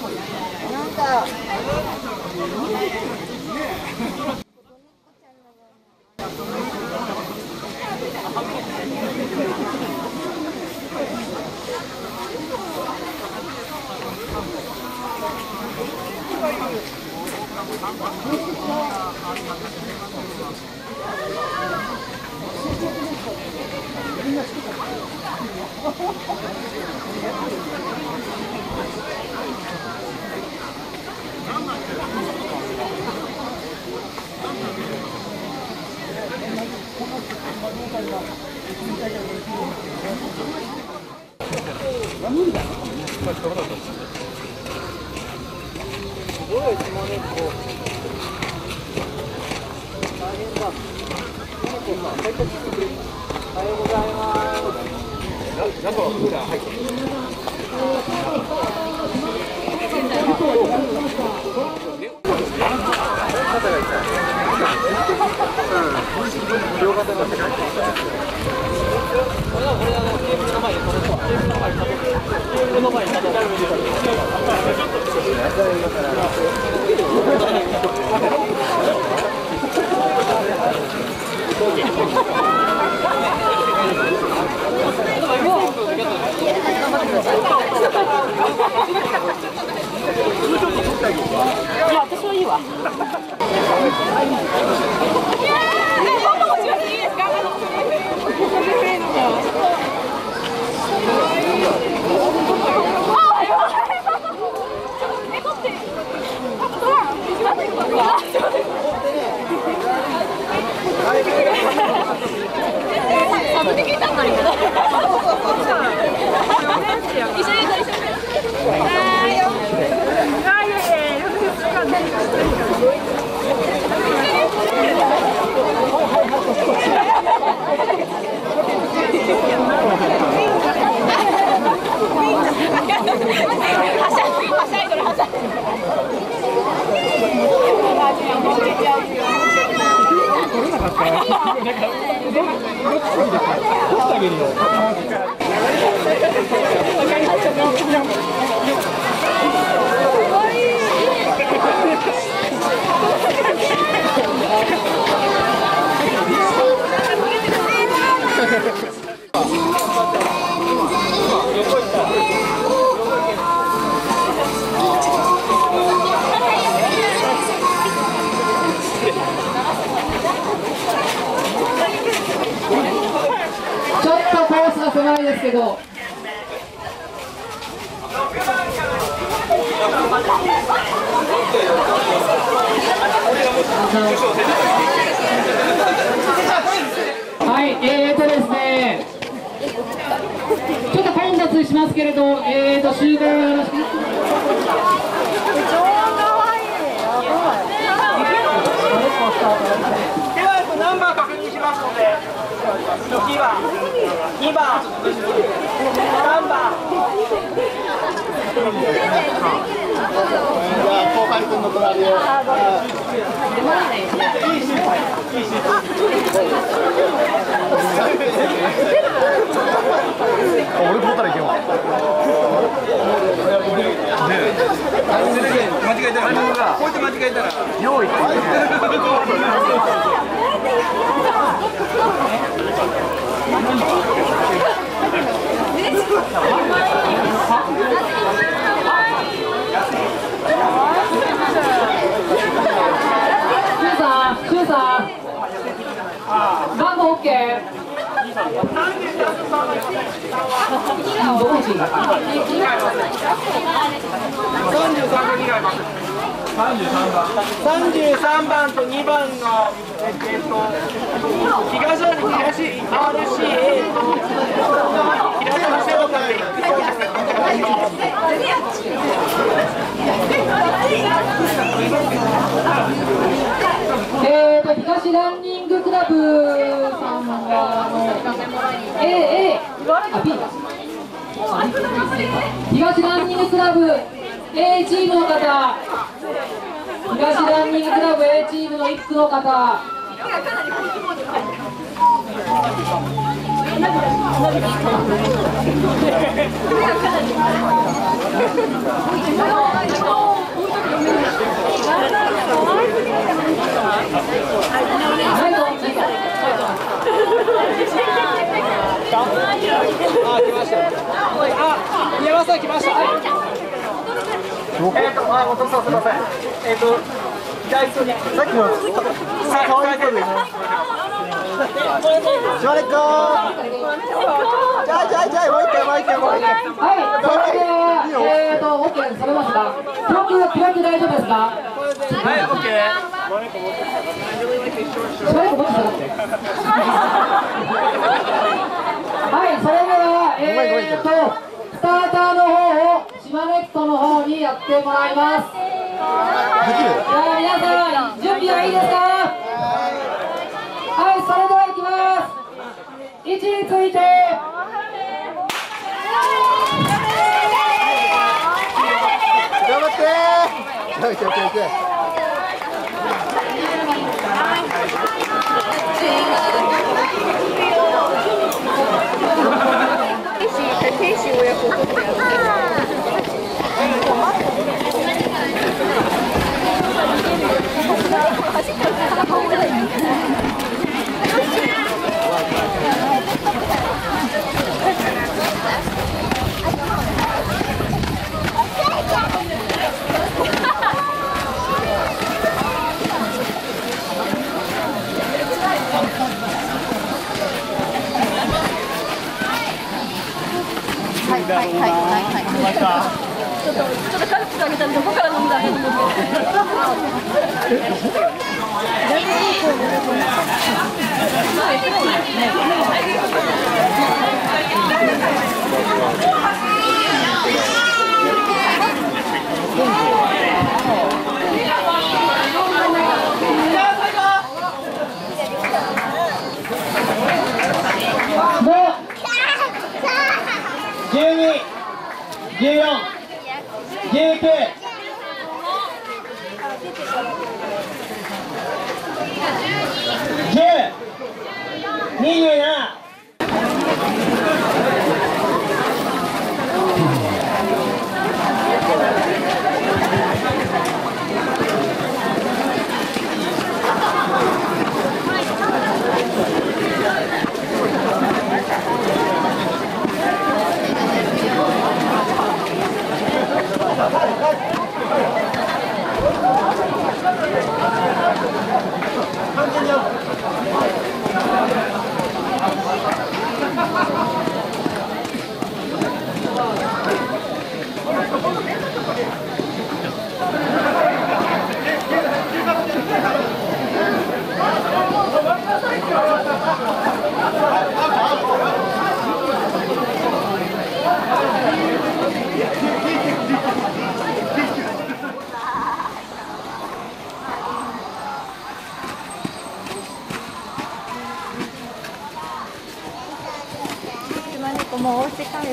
なんかいや、私はいいわ。狭いですけど、はい、ですね、ちょっと混雑しますけれど、集合よろしく。ではナンバー確認しますので、1番、2番、3番。じゃあ後輩君の隣を。俺取ったらいけよ。間違えたら、こうやって間違えたら、用意。シュウさん、番号 OK。33番と2番の東 RCA と平田翔太で東ランニングクラブさんがB 東ランニングクラブ A チームの方、東ランニングクラブ A チームの1区の方。 山下来ました。お父さんすみません。さっきのかわいい子でね。しまれっこー。じゃあもう一回。はい、 それではOK されますか。記録大丈夫ですか。 はい、OK。 しばらくもっと下がって。はい、それではスターターの方を島根ットの方にやってもらいます。じゃあ皆さん準備はいいですか。はい、それではいきます。位置について頑張って。天使親子とってやる。はい。ちょっとカルピスあげたらどこから飲んだらいいの？12、14、19、10、27。もう押して帰る。